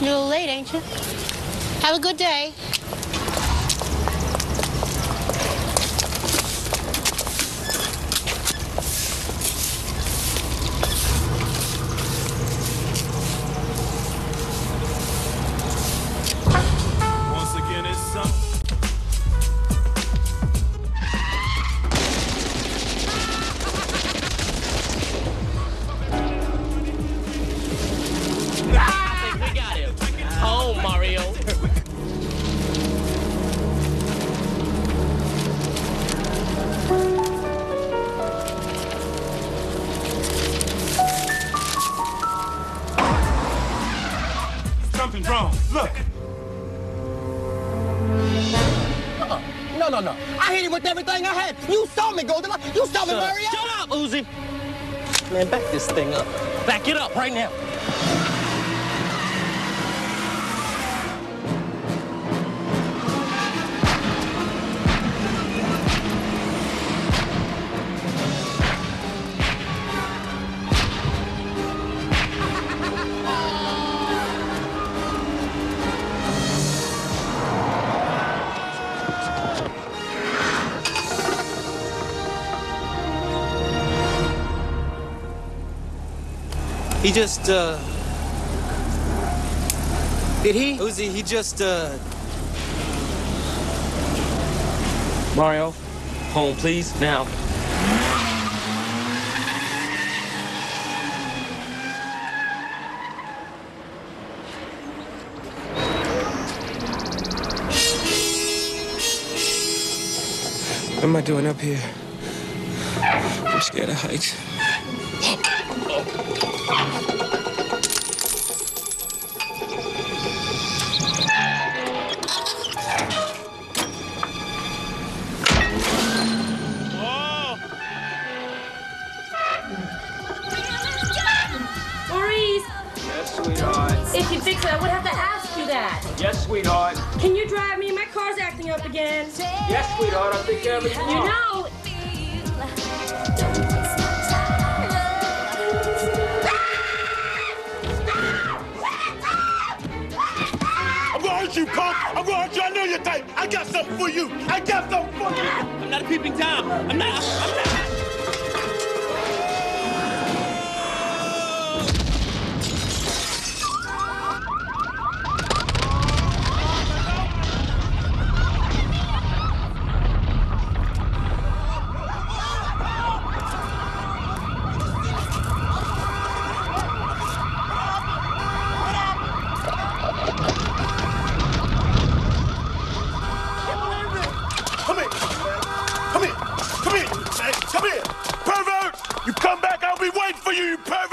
You're a little late, ain't you? Have a good day. Once again, it's something. Oh, Mario. Something's wrong. Look. No. I hit him with everything I had. You saw me, Golden. You saw me, Mario. Shut up, Uzi. Man, back this thing up. Back it up right now. He just, Did he? Uzi, he just, Mario, home, please, now. What am I doing up here? I'm scared of heights. If you fix it, I would have to ask you that. Yes, sweetheart. Can you drive me? My car's acting up again. Yes, sweetheart. I'll take care of it tomorrow. You know. I'm gonna hurt you, punk. I'm gonna hurt you. I know you're tight. I got something for you. I got something for you. I'm not a peeping Tom. I'm not. Come here, pervert! You come back, I'll be waiting for you, you pervert!